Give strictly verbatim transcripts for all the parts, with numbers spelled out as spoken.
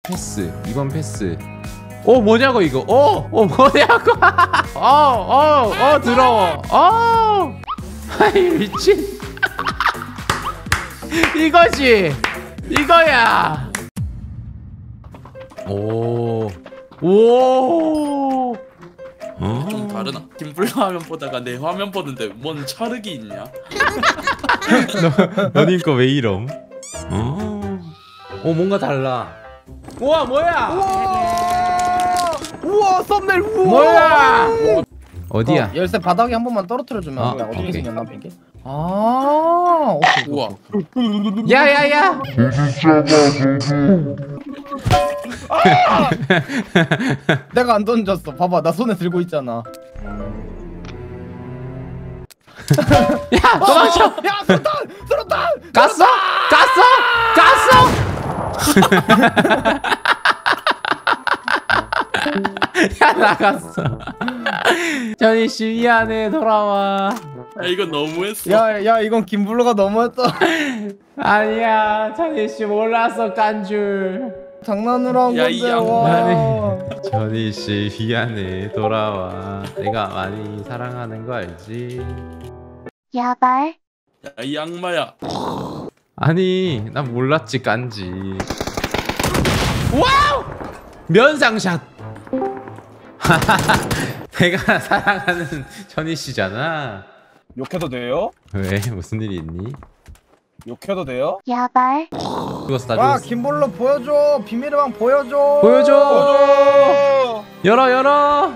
패스. 이번 패스. 어 뭐냐고 이거. 어, 어 뭐냐고. 어어어 어, 어, 더러워. 어. 아이 미친. 이거지. 이거야. 오. 오. 좀 다르나? 김블루 화면 보다가 내 화면 보는데 뭔 차르기 있냐? 너, 너님 거 왜 이럼? 어. 어 뭔가 달라. 우와 뭐야? 우와, 우와 썸네일 우와. 뭐야? 어디야? 어, 열쇠 바닥에 한 번만 떨어뜨려 주면 아, 어떻게 오케이. 생겼나 이게? 아, 오케이. 우와. 야야야! 내가 안 던졌어. 봐봐, 나 손에 들고 있잖아. 야 도망쳐! 야, 수탄, 수탄. 깠어? 깠어? 깠어? 야 나갔어. 전희 씨 미안해 돌아와. 야 이건 너무했어. 야, 야, 이건 김블루가 너무했다. 아니야 전희 씨 몰랐어 깐 줄. 장난으로 한 야, 건데. 이 양반이. 와. 전희 씨 미안해 돌아와. 내가 많이 사랑하는 거 알지? 야발. 야 이 악마야. 아니 난 몰랐지 깐지. 와우! 면상샷. 내가 사랑하는 전희 씨잖아. 욕해도 돼요? 왜 무슨 일이 있니? 욕해도 돼요? 야발. 죽었어 나 와, 죽었어. 김블루 보여줘. 비밀의 방 보여줘. 보여줘. 어! 열어 열어.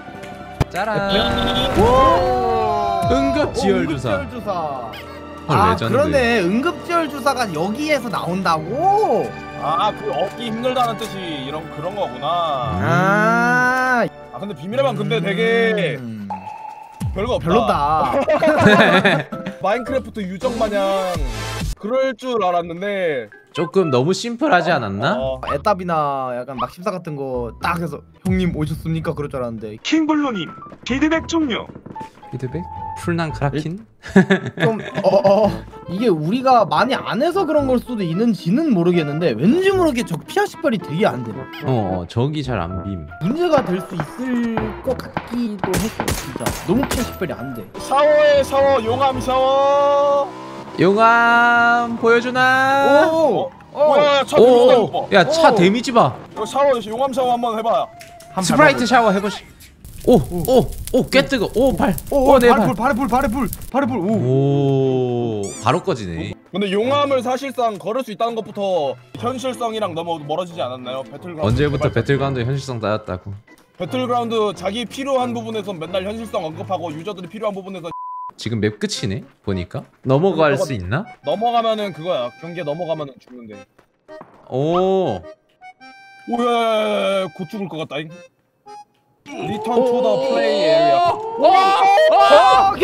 짜란. 오. 응급 지열 주사. 응급 지열 주사. 헐, 아, 레전드. 그러네. 응급지열 주사가 여기에서 나온다고? 아, 그 얻기 힘들다는 뜻이 이런 그런 거구나. 아, 아, 근데 비밀의 방 근데 되게 음, 별거 없다. 별로다. 마인크래프트 유적 마냥 그럴 줄 알았는데 조금 너무 심플하지 않았나? 어, 애답이나 약간 막십사 같은 거 딱 해서 형님 오셨습니까? 그럴 줄 알았는데 킹블루님 피드백 종료. 피드백? 풀난 크라킨? 좀 어, 어, 이게 우리가 많이 안 해서 그런 걸 수도 있는지는 모르겠는데 왠지 모르게 저 피아 식별이 되게 안 돼. 어, 어 저기 잘 안 빔. 문제가 될 수 있을 것 같기도 했어. 진짜 너무 피아 식별이 안 돼. 샤워해 샤워 용암 샤워. 용암 보여주나? 오, 뭐야 차 데미지 오, 야 차 오. 데미지 봐. 이거 샤워 용암 샤워 한번 해봐. 스프라이트 샤워 해보시. 오, 오, 오, 꽤 뜨거. 오, 발. 오, 오, 내 발에 발. 불, 발에 불, 발에 불, 발에 불. 오. 오, 바로 꺼지네. 근데 용암을 사실상 걸을 수 있다는 것부터 현실성이랑 너무 멀어지지 않았나요? 배틀그라운드 언제부터 개발자. 배틀그라운드 현실성 따였다고? 배틀그라운드 자기 필요한 부분에서 맨날 현실성 언급하고 유저들이 필요한 부분에서 지금 맵 끝이네. 보니까 넘어갈 수 있나? 넘어가면은 그거야. 경기에 넘어가면은 죽는데. 오, 오야 곧 죽을 것 같다잉. Return to the play area. 와,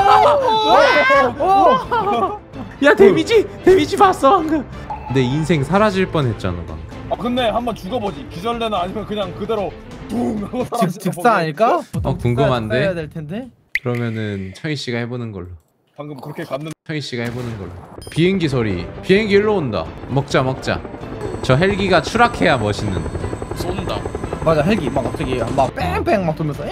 개발. 야 데미지, 데미지 봤어 방금. 내 인생 사라질 뻔했잖아 방금. 아 근데 한번 죽어보지. 기절되나 아니면 그냥 그대로 둥 하고 즉 사라지나 즉사 보네. 아닐까? 어 궁금한데. 해야 될 텐데. 그러면은 청희 씨가 해보는 걸로. 방금 그렇게 갔는데 청희 씨가 해보는 걸로. 비행기 소리. 비행기 일로 온다. 먹자 먹자. 저 헬기가 추락해야 멋있는. 쏜다. 맞아, 헬기 막 갑자기 막 뺑뺑 막 돌면서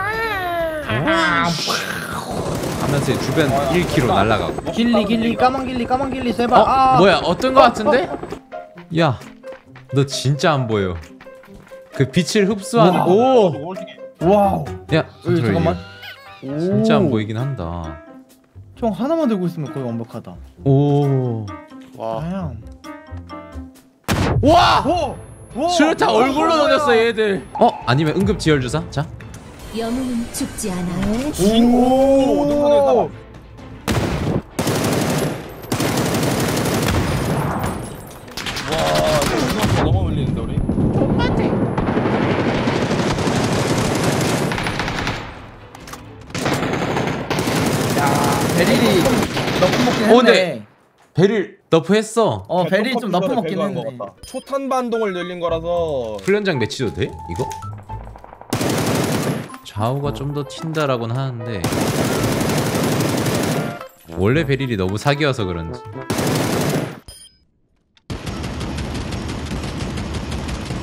하면서 주변 일 킬로미터 날아가고. 길리 길리 까만 길리 까만 길리 제발. 어? 아. 뭐야 어떤 거 같은데? 야 너 진짜 안 보여. 그 빛을 흡수하는. 오! 와우. 야 여기 잠깐만. 진짜 안 오. 보이긴 한다. 총 하나만 들고 있으면 거의 완벽하다. 오. 와. 다양. 와! 오. 오. 수류탄 와, 얼굴로 뭐야. 던졌어 얘들. 어? 아니면 응급 지열 주사? 자. 영웅은 죽지 않아요. 오 능선에서 와 이거 너무 밀리는데 우리. 베릴이 너프 먹긴 했네. 어, 네. 베릴 너프 했어. 어, 베릴 좀 너프 먹긴 배그한 것 했네. 같다. 초탄 반동을 열린 거라서 훈련장 매치도 돼? 이거? 좌우가 좀 더 튄다라고는 하는데 원래 베릴이 너무 사기여서 그런지.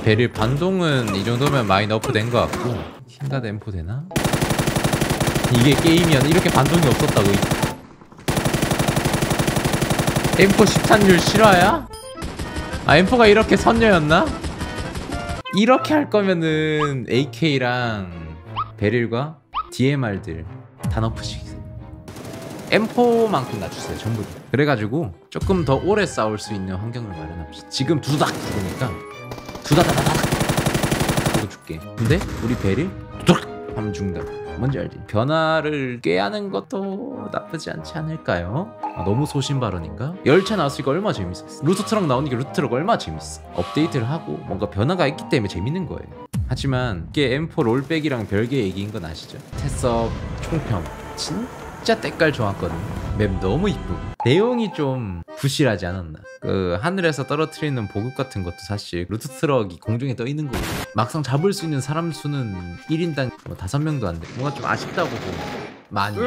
베릴 반동은 이 정도면 많이 너프된 것 같고 킹가드 엠포 되나? 이게 게임이었나? 이렇게 반동이 없었다고. 엠포 십탄율 실화야? 아 엠포가 이렇게 선녀였나? 이렇게 할 거면은 에이케이랑 베릴과 디엠알들 다 너프시키세요. 엠포만큼 낮추세요 전부 다. 그래가지고 조금 더 오래 싸울 수 있는 환경을 마련합시다. 지금 두닥 죽으니까 두다다다닥 하고 죽게. 근데 우리 베릴 두닥 하면 죽는다. 뭔지 알지? 변화를 꾀하는 것도 나쁘지 않지 않을까요? 아, 너무 소신 발언인가? 열차 나왔으니까 얼마나 재밌었어. 루트 트럭 나오니까 루트 트럭 얼마나 재밌어. 업데이트를 하고 뭔가 변화가 있기 때문에 재밌는 거예요. 하지만 이게 엠포 롤백이랑 별개 얘기인 건 아시죠? 테스업 총평 진짜 때깔 좋았거든요. 맵 너무 이쁘고 내용이 좀 부실하지 않았나. 그 하늘에서 떨어뜨리는 보급 같은 것도 사실 루트 트럭이 공중에 떠 있는 거고 막상 잡을 수 있는 사람 수는 일 인당 뭐 다섯 명도 안 돼. 뭔가 좀 아쉽다고 보고 많이.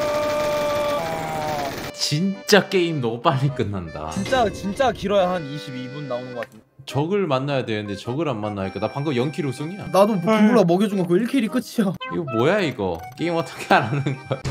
진짜 게임 너무 빨리 끝난다. 진짜 진짜 길어야 한 이십이 분 나오는 것 같은데. 적을 만나야 되는데 적을 안 만나니까 나 방금 영 킬 우승이야. 나도 김블라 먹여준 거 그 일 킬이 끝이야. 이거 뭐야 이거. 게임 어떻게 하라는 거야.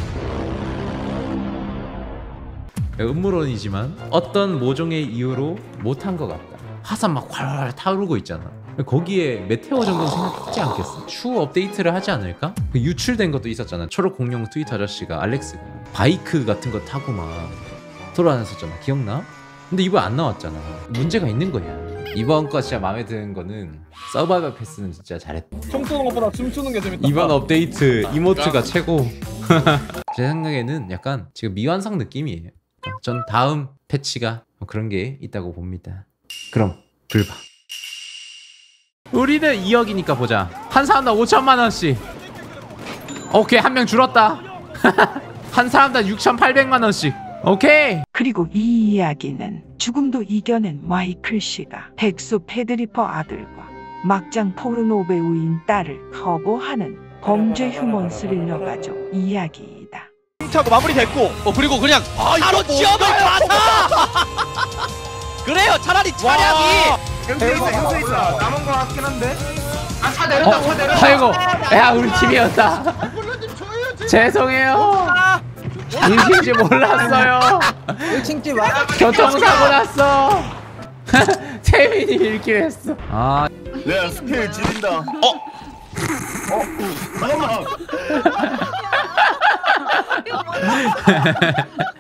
음모론이지만 어떤 모종의 이유로 못한 것 같다. 화산 막 활활 타오르고 있잖아. 거기에 메테오 정도는 생각하지 않겠어? 추후 업데이트를 하지 않을까? 그 유출된 것도 있었잖아. 초록 공룡 트위터 아저씨가 알렉스가 바이크 같은 거 타고 막 돌아다녔었잖아. 기억나? 근데 이번 안 나왔잖아. 문제가 있는 거야. 이번 거 진짜 마음에 드는 거는 서바이벌 패스는 진짜 잘했다. 총 쏘는 것보다 춤추는 게 재밌다. 이번 업데이트 이모트가 최고. 제 생각에는 약간 지금 미완성 느낌이에요. 전 다음 패치가 그런 게 있다고 봅니다. 그럼 불봐. 우리는 이억이니까 보자. 한 사람당 오천만 원씩. 오케이 한 명 줄었다. 한 사람당 육천팔백만 원씩. 오케이. 그리고 이 이야기는 죽음도 이겨낸 마이클 씨가 백수 패드리퍼 아들과 막장 포르노 배우인 딸을 거부하는 범죄 휴먼 스릴러 가족 이야기이다. 하고 마무리됐고 어 그리고 그냥 아, 바로 지역을 가자. 그래요 차라리 차량이 형수 있어. 남은 거 같긴 한데. 아차 내렸다. 차 내렸다. 아이고 야 우리 팀이었다. 죄송해요. 인식인지 몰랐어요. 일층집 와. 교통사고 났어. 태민이 잃기로 했어. 아 내가 스킬 지린다. 어? 어? 잠깐만.